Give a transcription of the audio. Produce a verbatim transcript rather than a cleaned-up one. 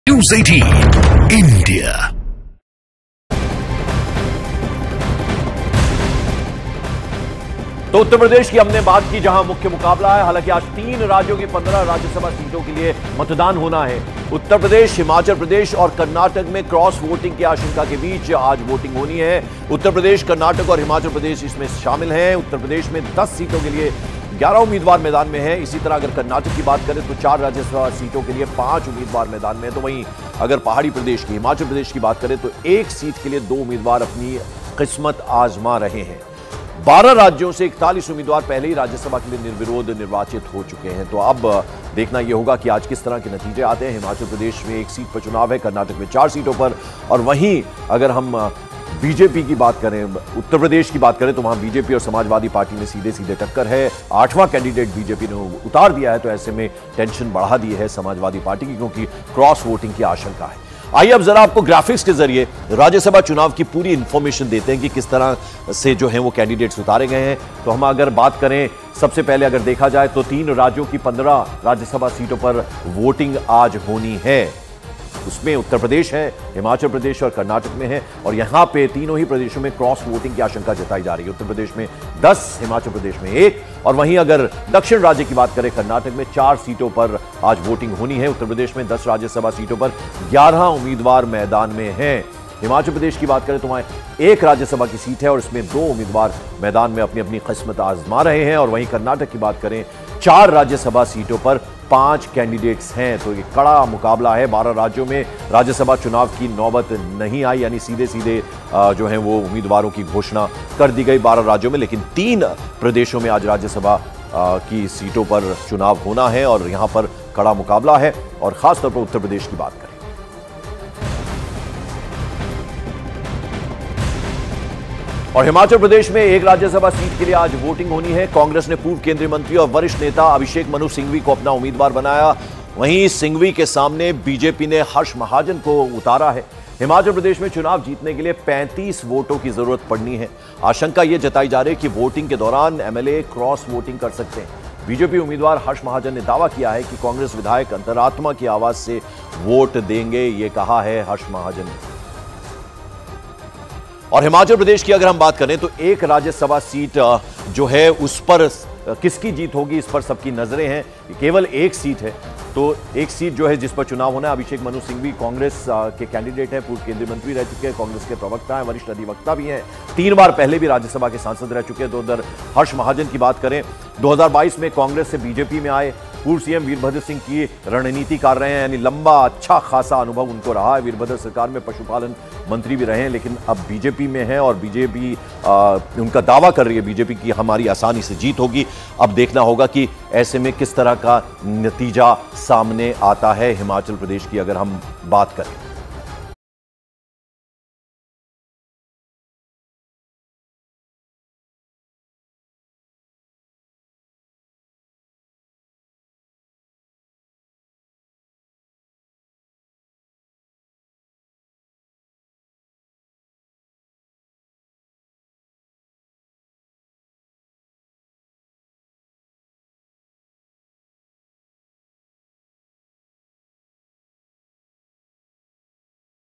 News अठारह India. तो उत्तर प्रदेश की हमने बात की, जहां मुख्य मुकाबला है। हालांकि आज तीन राज्यों की पंद्रह राज्यसभा सीटों के लिए मतदान होना है। उत्तर प्रदेश, हिमाचल प्रदेश और कर्नाटक में क्रॉस वोटिंग की आशंका के बीच आज वोटिंग होनी है। उत्तर प्रदेश, कर्नाटक और हिमाचल प्रदेश इसमें शामिल हैं। उत्तर प्रदेश में दस सीटों के लिए ग्यारह उम्मीदवार मैदान में हैं। इसी तरह अगर कर्नाटक की बात करें तो चार राज्यसभा सीटों के लिए पांच उम्मीदवार मैदान में हैं। तो वहीं अगर पहाड़ी प्रदेश की, हिमाचल प्रदेश की बात करें तो एक सीट के लिए दो उम्मीदवार अपनी किस्मत आजमा रहे हैं। बारह राज्यों से इकतालीस उम्मीदवार पहले ही राज्यसभा के लिए निर्विरोध निर्वाचित हो चुके हैं। तो अब देखना यह होगा कि आज किस तरह के नतीजे आते हैं। हिमाचल प्रदेश में एक सीट पर चुनाव है, कर्नाटक में चार सीटों पर, और वहीं अगर हम बीजेपी की बात करें, उत्तर प्रदेश की बात करें तो वहां बीजेपी और समाजवादी पार्टी में सीधे सीधे टक्कर है। आठवां कैंडिडेट बीजेपी ने उतार दिया है, तो ऐसे में टेंशन बढ़ा दी है समाजवादी पार्टी की, क्योंकि क्रॉस वोटिंग की आशंका है। आइए अब जरा आपको ग्राफिक्स के जरिए राज्यसभा चुनाव की पूरी इंफॉर्मेशन देते हैं कि किस तरह से जो है वो कैंडिडेट्स उतारे गए हैं। तो हम अगर बात करें, सबसे पहले अगर देखा जाए तो तीन राज्यों की पंद्रह राज्यसभा सीटों पर वोटिंग आज होनी है। उसमें उत्तर प्रदेश है, हिमाचल प्रदेश और कर्नाटक में है, और यहां पे तीनों ही प्रदेशों में क्रॉस वोटिंग की आशंका जताई जा रही है। उत्तर प्रदेश में दस, हिमाचल प्रदेश में एक, और वहीं अगर दक्षिण राज्य की बात करें, कर्नाटक में चार सीटों पर आज वोटिंग होनी है। उत्तर प्रदेश में दस राज्यसभा सीटों पर ग्यारह उम्मीदवार मैदान में हैं। हिमाचल प्रदेश की बात करें तो वहां एक राज्यसभा की सीट है और इसमें दो उम्मीदवार मैदान में अपनी अपनी किस्मत आजमा रहे हैं। और वहीं कर्नाटक की बात करें, चार राज्यसभा सीटों पर पांच कैंडिडेट्स हैं। तो ये कड़ा मुकाबला है। बारह राज्यों में राज्यसभा चुनाव की नौबत नहीं आई, यानी सीधे सीधे जो है वो उम्मीदवारों की घोषणा कर दी गई बारह राज्यों में, लेकिन तीन प्रदेशों में आज राज्यसभा की सीटों पर चुनाव होना है और यहां पर कड़ा मुकाबला है। और खासतौर पर उत्तर प्रदेश की बात करें, और हिमाचल प्रदेश में एक राज्यसभा सीट के लिए आज वोटिंग होनी है। कांग्रेस ने पूर्व केंद्रीय मंत्री और वरिष्ठ नेता अभिषेक मनु सिंघवी को अपना उम्मीदवार बनाया। वहीं सिंघवी के सामने बीजेपी ने हर्ष महाजन को उतारा है। हिमाचल प्रदेश में चुनाव जीतने के लिए पैंतीस वोटों की जरूरत पड़नी है। आशंका यह जताई जा रही है कि वोटिंग के दौरान एमएलए क्रॉस वोटिंग कर सकते हैं। बीजेपी उम्मीदवार हर्ष महाजन ने दावा किया है कि कांग्रेस विधायक अंतरात्मा की आवाज से वोट देंगे, ये कहा है हर्ष महाजन ने। और हिमाचल प्रदेश की अगर हम बात करें तो एक राज्यसभा सीट जो है उस पर किसकी जीत होगी, इस पर सबकी नजरें हैं। केवल एक सीट है, तो एक सीट जो है जिस पर चुनाव होना है। अभिषेक मनु सिंघवी कांग्रेस के कैंडिडेट हैं, पूर्व केंद्रीय मंत्री रह चुके हैं, कांग्रेस के प्रवक्ता हैं, वरिष्ठ अधिवक्ता भी हैं, तीन बार पहले भी राज्यसभा के सांसद रह चुके हैं। तो उधर हर्ष महाजन की बात करें, दो हज़ार बाईस में कांग्रेस से बीजेपी में आए, पूर्व सीएम वीरभद्र सिंह की रणनीति कर रहे हैं, यानी लंबा अच्छा खासा अनुभव उनको रहा है। वीरभद्र सरकार में पशुपालन मंत्री भी रहे हैं, लेकिन अब बीजेपी में हैं और बीजेपी उनका दावा कर रही है बीजेपी की हमारी आसानी से जीत होगी। अब देखना होगा कि ऐसे में किस तरह का नतीजा सामने आता है। हिमाचल प्रदेश की अगर हम बात करें